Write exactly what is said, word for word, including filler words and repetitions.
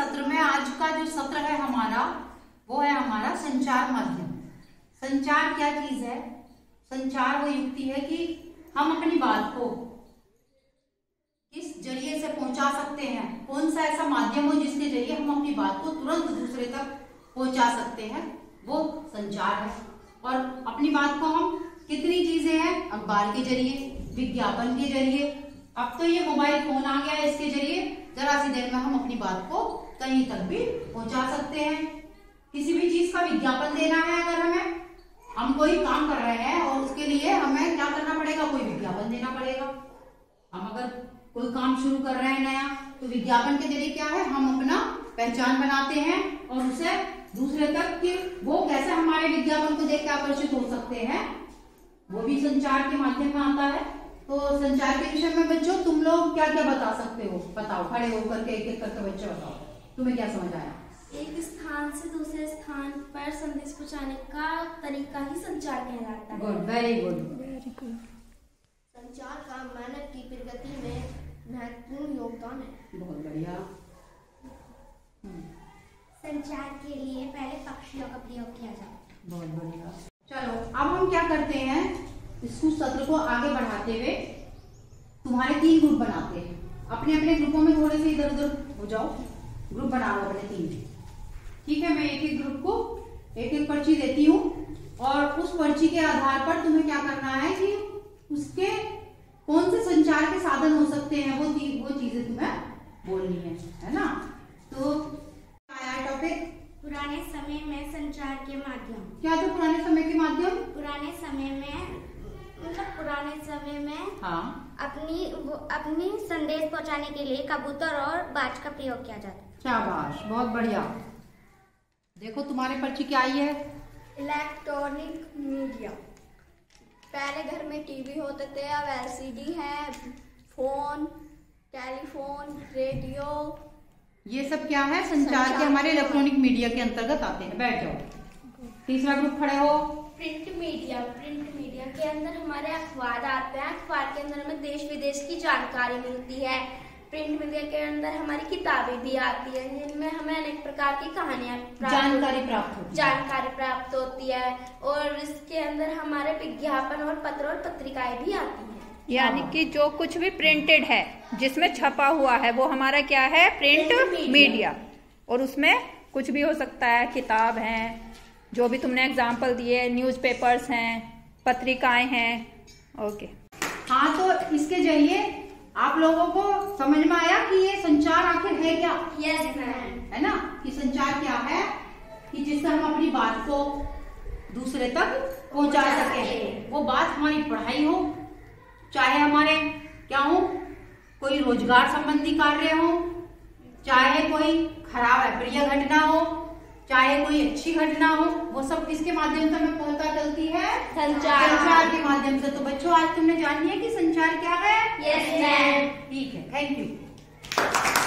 सत्र में आज का जो सत्र है हमारा वो है हमारा संचार माध्यम। संचार क्या चीज है? संचार वो युक्ति है कि हम अपनी बात को किस जरिए से पहुंचा सकते हैं, कौन सा ऐसा माध्यम हो जिसके जरिए हम अपनी बात को तुरंत दूसरे तक पहुंचा सकते हैं, वो संचार है। और अपनी बात को हम कितनी चीजें हैं, अखबार के जरिए, विज्ञापन के जरिए, अब तो ये मोबाइल फोन आ गया है, इसके जरिए जरा सी देर में हम अपनी बात को कहीं तक भी पहुंचा सकते हैं। किसी भी चीज का विज्ञापन देना है, अगर हमें हम कोई काम कर रहे हैं और उसके लिए हमें क्या करना पड़ेगा, कोई विज्ञापन देना पड़ेगा। हम अगर कोई काम शुरू कर रहे हैं नया, तो विज्ञापन के जरिए क्या है, हम अपना पहचान बनाते हैं और उसे दूसरे तक कि वो कैसे हमारे विज्ञापन को देख के आकर्षित हो सकते हैं, वो भी संचार के माध्यम में आता है। तो संचार के विषय में बच्चों तुम लोग क्या क्या बता सकते हो, बताओ, खड़े होकर के एक एक करके बच्चे बताओ, तुम्हें क्या समझ आया? एक स्थान से दूसरे स्थान पर संदेश पहुंचाने का तरीका ही संचार कहलाता है। Good, very good, very good. संचार का मानव की प्रगति में महत्वपूर्ण योगदान है। बहुत बढ़िया। संचार के लिए पहले पक्षियों का प्रयोग किया जाता है। बहुत बढ़िया। चलो अब हम क्या करते हैं, इसको सत्र को आगे बढ़ाते हुए तुम्हारे तीन ग्रुप बनाते हैं। अपने अपने ग्रुपों में थोड़े से इधर उधर हो जाओ, ग्रुप बना लो अपने तीन। ठीक है, मैं एक एक ग्रुप को एक एक पर्ची देती हूँ और उस पर्ची के आधार पर तुम्हें क्या करना है कि उसके कौन से संचार के साधन हो सकते हैं, वो वो चीजें तुम्हें बोलनी है, है ना। तो आया टॉपिक पुराने समय में संचार के माध्यम। क्या था पुराने समय के माध्यम? पुराने समय में मतलब पुराने समय में हाँ, अपनी अपनी संदेश पहुंचाने के लिए कबूतर और बाज का प्रयोग किया जाता है। शाबाश, बहुत बढ़िया। देखो तुम्हारे पर्ची क्या आई है? Electronic media. पहले घर में टीवी होते थे, अब एलसीडी है, फोन, टेलीफोन, रेडियो, ये सब क्या है, संचार के हमारे इलेक्ट्रॉनिक मीडिया के अंतर्गत आते हैं। बैठ जाओ। तीसरा ग्रुप खड़े हो। Print media. प्रिंट मीडिया के अंदर हमारे अखबार आते हैं। अखबार के अंदर हमें देश विदेश की जानकारी मिलती है। प्रिंट मीडिया के अंदर हमारी किताबें भी आती है, जिनमें हमें अनेक प्रकार की कहानियां जानकारी प्राप्त होती है जानकारी प्राप्त होती है और इसके अंदर हमारे विज्ञापन और पत्र और पत्रिकाएं भी आती हैं। यानी कि जो कुछ भी प्रिंटेड है, जिसमें छपा हुआ है, वो हमारा क्या है, प्रिंट मीडिया।, मीडिया। और उसमें कुछ भी हो सकता है, किताब हैं, जो भी तुमने एग्जाम्पल दिए, न्यूज़पेपर्स हैं, पत्रिकाएं हैं। ओके, हाँ, तो इसके जरिए आप लोगों को समझ में आया कि ये संचार आखिर है क्या? Yes ma'am. है ना, कि संचार क्या है, कि जिससे हम अपनी बात को दूसरे तक पहुंचा सके। वो बात हमारी पढ़ाई हो, चाहे हमारे क्या हो, कोई रोजगार संबंधी कार्य हो, चाहे कोई खराब अप्रिय घटना हो, चाहे कोई अच्छी घटना हो, वो सब किसके माध्यम से हमें पता चलती है? संचार। संचार के माध्यम से। तो बच्चों आज तुमने जान लिया कि संचार क्या है? Yes ma'am. ठीक है, थैंक यू।